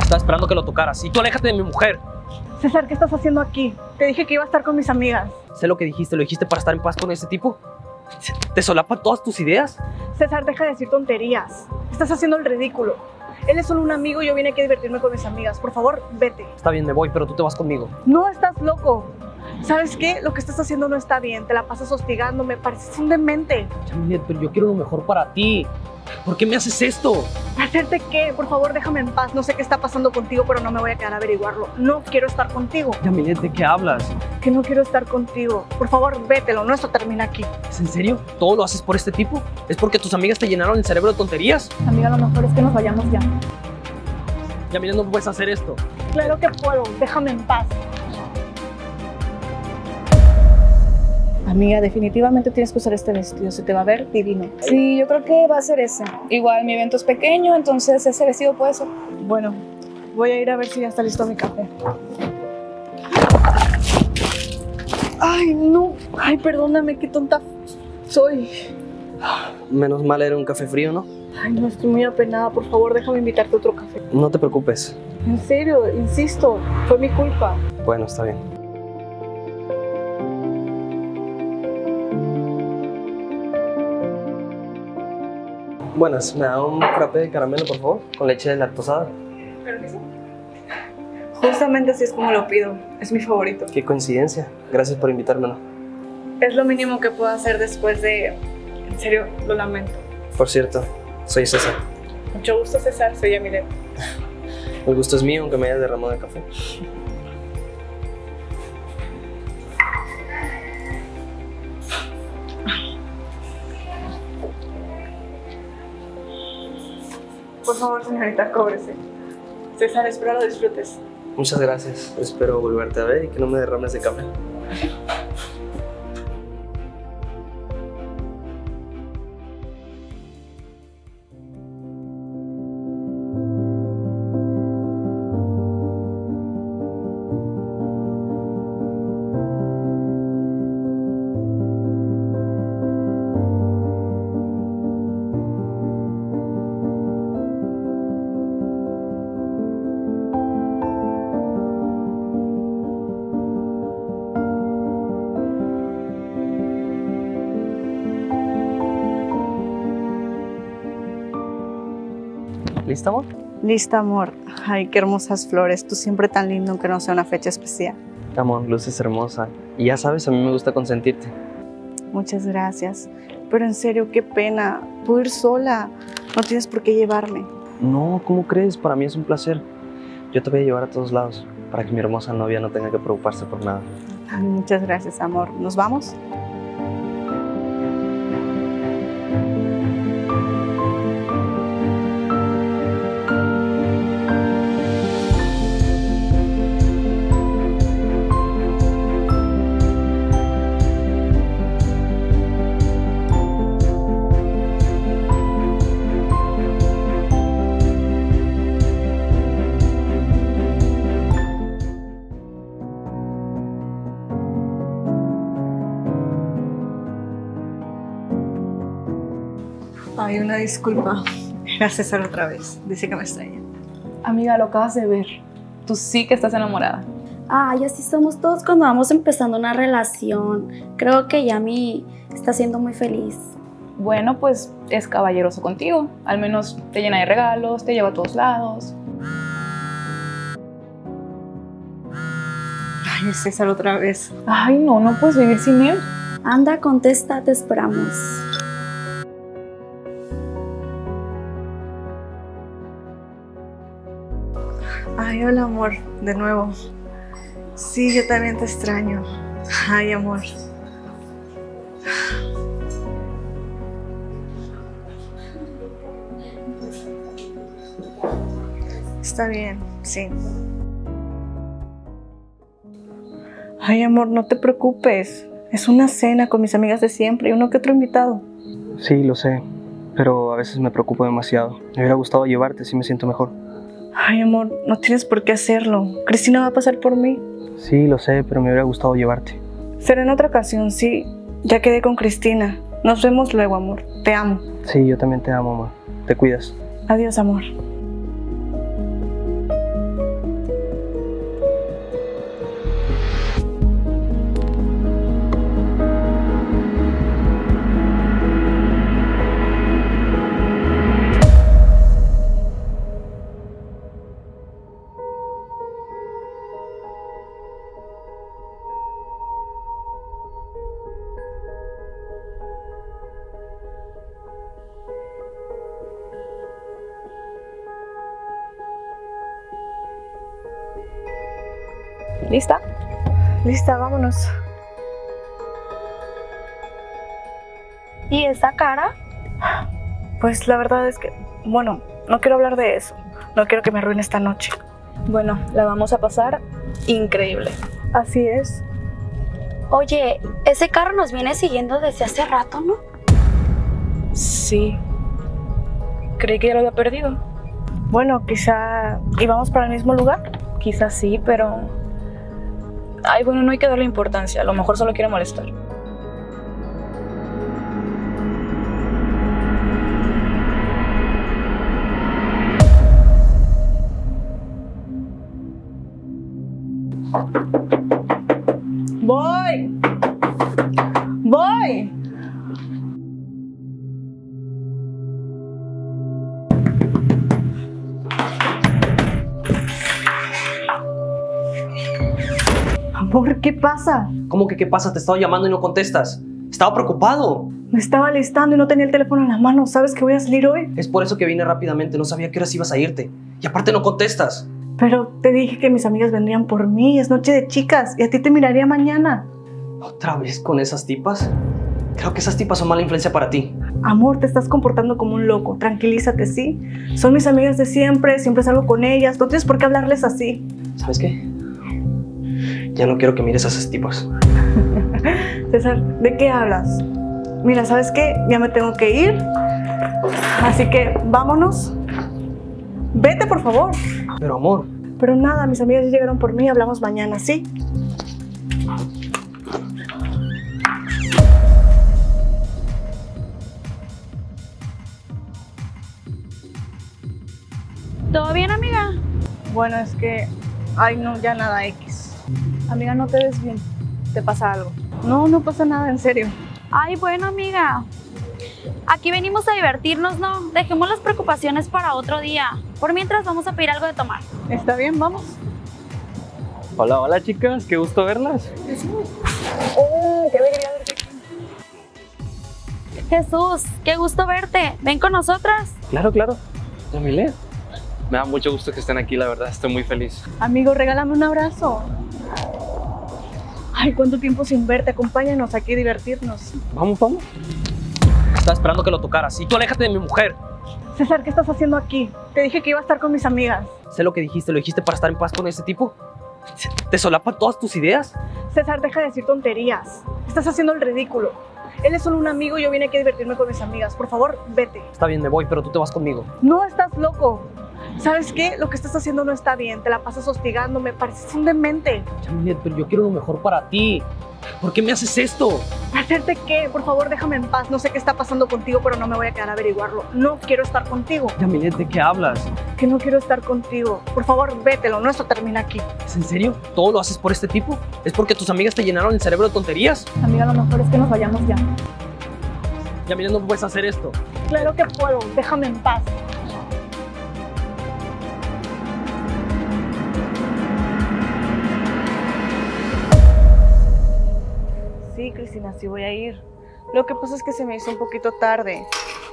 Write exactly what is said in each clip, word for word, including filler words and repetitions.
Estaba esperando que lo tocaras. Y tú aléjate de mi mujer. César, ¿qué estás haciendo aquí? Te dije que iba a estar con mis amigas. Sé lo que dijiste. ¿Lo dijiste para estar en paz con ese tipo? ¿Te solapan todas tus ideas? César, deja de decir tonterías. Estás haciendo el ridículo. Él es solo un amigo y yo vine aquí a divertirme con mis amigas. Por favor, vete. Está bien, me voy, pero tú te vas conmigo. No, estás loco. ¿Sabes qué? Lo que estás haciendo no está bien. Te la pasas hostigándome. Pareces un demente. Yamilet, pero yo quiero lo mejor para ti. ¿Por qué me haces esto? ¿Hacerte qué? Por favor, déjame en paz. No sé qué está pasando contigo, pero no me voy a quedar a averiguarlo. No quiero estar contigo. Yamilet, ¿de qué hablas? Que no quiero estar contigo. Por favor, vete. Lo nuestro termina aquí. ¿Es en serio? ¿Todo lo haces por este tipo? ¿Es porque tus amigas te llenaron el cerebro de tonterías? Amiga, lo mejor es que nos vayamos ya. Yamilet, no puedes hacer esto. Claro que puedo. Déjame en paz. Amiga, definitivamente tienes que usar este vestido, se te va a ver divino. Sí, yo creo que va a ser ese. Igual mi evento es pequeño, entonces ese vestido puede ser. Bueno, voy a ir a ver si ya está listo mi café. Ay, no. Ay, perdóname, qué tonta soy. Menos mal era un café frío, ¿no? Ay, no, estoy muy apenada. Por favor, déjame invitarte a otro café. No te preocupes. En serio, insisto, fue mi culpa. Bueno, está bien. Buenas, ¿me da un frappé de caramelo, por favor? Con leche lactosada. Claro que sí. Justamente así es como lo pido. Es mi favorito. Qué coincidencia. Gracias por invitármelo. Es lo mínimo que puedo hacer después de... En serio, lo lamento. Por cierto, soy César. Mucho gusto, César. Soy Yamilet. El gusto es mío, aunque me haya derramado el café. Por favor, señorita, cóbrese. César, espero lo disfrutes. Muchas gracias. Espero volverte a ver y que no me derrames de café. ¿Lista, amor? Lista, amor. Ay, qué hermosas flores. Tú siempre tan lindo, aunque no sea una fecha especial. Amor, luces hermosa. Y ya sabes, a mí me gusta consentirte. Muchas gracias. Pero en serio, qué pena. Puedo ir sola. No tienes por qué llevarme. No, ¿cómo crees? Para mí es un placer. Yo te voy a llevar a todos lados, para que mi hermosa novia no tenga que preocuparse por nada. Ay, muchas gracias, amor. ¿Nos vamos? Ay, una disculpa. Era César otra vez. Dice que me extraña. Amiga, lo acabas de ver. Tú sí que estás enamorada. Ay, así somos todos cuando vamos empezando una relación. Creo que Yami está siendo muy feliz. Bueno, pues es caballeroso contigo. Al menos te llena de regalos, te lleva a todos lados. Ay, es César otra vez. Ay, no, no puedes vivir sin él. Anda, contesta, te esperamos. Ay, hola, amor. De nuevo. Sí, yo también te extraño. Ay, amor. Está bien, sí. Ay, amor, no te preocupes. Es una cena con mis amigas de siempre y uno que otro invitado. Sí, lo sé, pero a veces me preocupo demasiado. Me hubiera gustado llevarte, si me siento mejor. Ay, amor, no tienes por qué hacerlo. Cristina va a pasar por mí. Sí, lo sé, pero me hubiera gustado llevarte. Será en otra ocasión, sí. Ya quedé con Cristina. Nos vemos luego, amor. Te amo. Sí, yo también te amo, amor. Te cuidas. Adiós, amor. ¿Lista? Lista, vámonos. ¿Y esa cara? Pues la verdad es que, bueno, no quiero hablar de eso. No quiero que me arruine esta noche. Bueno, la vamos a pasar increíble. Así es. Oye, ese carro nos viene siguiendo desde hace rato, ¿no? Sí. Creí que ya lo había perdido. Bueno, quizá íbamos para el mismo lugar. Quizás sí, pero... Ay, bueno, no hay que darle importancia. A lo mejor solo quiere molestar. ¡Voy! ¡Voy! Amor, ¿qué pasa? ¿Cómo que qué pasa? Te estaba llamando y no contestas. Estaba preocupado. Me estaba listando y no tenía el teléfono en la mano. ¿Sabes que voy a salir hoy? Es por eso que vine rápidamente. No sabía qué horas ibas a irte. Y aparte no contestas. Pero te dije que mis amigas vendrían por mí. Es noche de chicas y a ti te miraría mañana. ¿Otra vez con esas tipas? Creo que esas tipas son mala influencia para ti. Amor, te estás comportando como un loco. Tranquilízate, ¿sí? Son mis amigas de siempre. Siempre salgo con ellas. No tienes por qué hablarles así. ¿Sabes qué? Ya no quiero que mires a esas tipas. César, ¿de qué hablas? Mira, ¿sabes qué? Ya me tengo que ir. Así que vámonos. Vete, por favor. Pero amor... Pero nada, mis amigas ya llegaron por mí. Hablamos mañana, ¿sí? ¿Todo bien, amiga? Bueno, es que... Ay, no, ya nada, X. Amiga, no te ves bien. ¿Te pasa algo? No, no pasa nada, en serio. Ay, bueno, amiga. Aquí venimos a divertirnos, ¿no? Dejemos las preocupaciones para otro día. Por mientras vamos a pedir algo de tomar. ¿Está bien? Vamos. Hola, hola chicas. Qué gusto verlas. ¡Oh, qué alegría verte aquí! Jesús, qué gusto verte. Ven con nosotras. Claro, claro. Yamile, me da mucho gusto que estén aquí, la verdad. Estoy muy feliz. Amigo, regálame un abrazo. Ay, cuánto tiempo sin verte. Acompáñanos aquí a divertirnos. Vamos, vamos. Estaba esperando que lo tocaras. Y tú aléjate de mi mujer. César, ¿qué estás haciendo aquí? Te dije que iba a estar con mis amigas. Sé lo que dijiste. ¿Lo dijiste para estar en paz con ese tipo? ¿Te solapan todas tus ideas? César, deja de decir tonterías. Estás haciendo el ridículo. Él es solo un amigo y yo vine aquí a divertirme con mis amigas. Por favor, vete. Está bien, me voy, pero tú te vas conmigo. No, estás loco. ¿Sabes qué? Lo que estás haciendo no está bien. Te la pasas hostigándome. Pareces un demente. Yamilet, pero yo quiero lo mejor para ti. ¿Por qué me haces esto? ¿Hacerte qué? Por favor, déjame en paz. No sé qué está pasando contigo, pero no me voy a quedar a averiguarlo. No quiero estar contigo. Yamilet, ¿de qué hablas? Que no quiero estar contigo. Por favor, vete. Lo nuestro termina aquí. ¿Es en serio? ¿Todo lo haces por este tipo? ¿Es porque tus amigas te llenaron el cerebro de tonterías? Amiga, lo mejor es que nos vayamos ya. Yamilet, no puedes hacer esto. Claro que puedo. Déjame en paz. Sí, Cristina, sí voy a ir. Lo que pasa es que se me hizo un poquito tarde.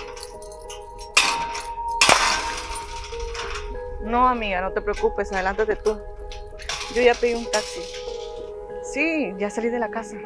No, amiga, no te preocupes, adelántate tú. Yo ya pedí un taxi. Sí, ya salí de la casa.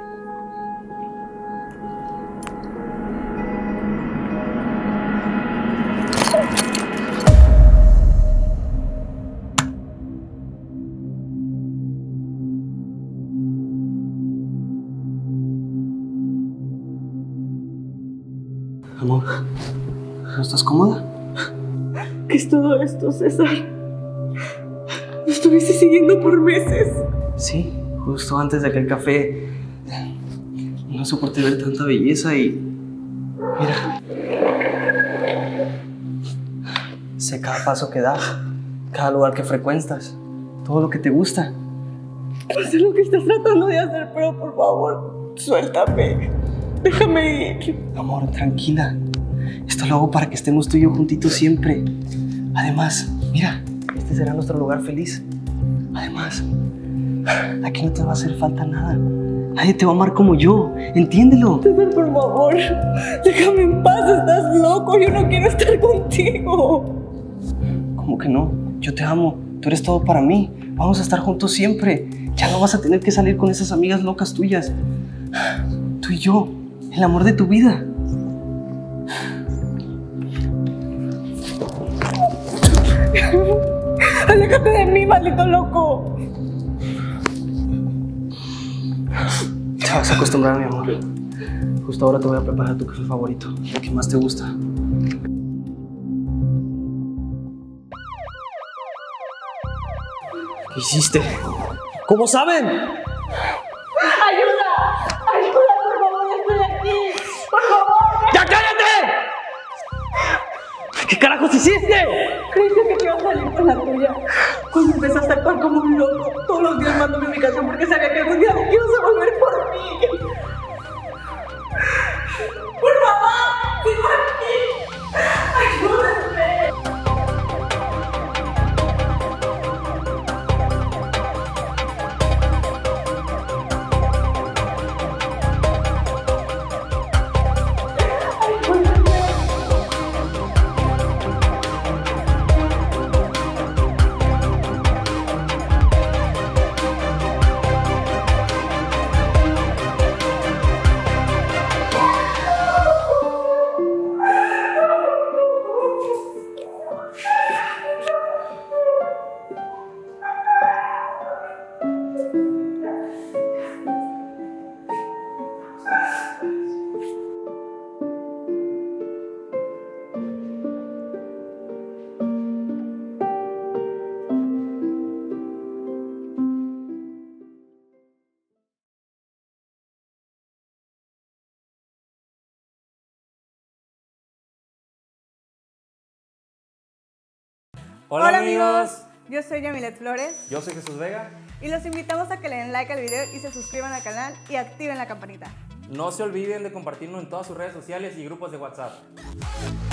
Amor, ¿no estás cómoda? ¿Qué es todo esto, César? Me estuviste siguiendo por meses. Sí, justo antes de aquel café. No soporté ver tanta belleza y... Mira. Sé cada paso que das, cada lugar que frecuentas, todo lo que te gusta. No sé lo que estás tratando de hacer, pero por favor, suéltame. Déjame ir. Amor, tranquila. Esto lo hago para que estemos tú y yo juntitos siempre. Además, mira, este será nuestro lugar feliz. Además, aquí no te va a hacer falta nada. Nadie te va a amar como yo. Entiéndelo. César, por favor, déjame en paz. Estás loco. Yo no quiero estar contigo. ¿Cómo que no? Yo te amo. Tú eres todo para mí. Vamos a estar juntos siempre. Ya no vas a tener que salir con esas amigas locas tuyas. Tú y yo, el amor de tu vida. ¡Aléjate de mí, maldito loco! Te vas a acostumbrar, mi amor. Justo ahora te voy a preparar tu café favorito, lo que más te gusta. ¿Qué hiciste? ¿Cómo saben? ¡Ayuda! ¡Ayuda, por favor! ¡Estoy aquí! ¡Por favor! ¡Ya cállate! ¿Qué carajos hiciste? Creíste que te iba a salir con la tuya. Cuando empezaste a actuar como un loco, todos los días mándame a mi casa porque sabía que algún día me ibas a volver por mí. ¡Por favor! ¡Sigo aquí! ¡Ayúdenme! Hola, Hola amigos. amigos, yo soy Yamilet Flores Yo soy Jesús Vega. y los invitamos a que le den like al video y se suscriban al canal y activen la campanita. No se olviden de compartirnos en todas sus redes sociales y grupos de WhatsApp.